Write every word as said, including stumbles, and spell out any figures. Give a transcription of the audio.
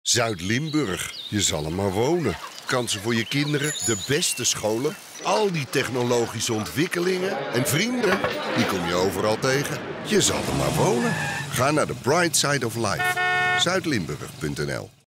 Zuid-Limburg, je zal er maar wonen. Kansen voor je kinderen, de beste scholen, al die technologische ontwikkelingen en vrienden, die kom je overal tegen. Je zal er maar wonen. Ga naar de Bright Side of Life. Zuidlimburg punt n l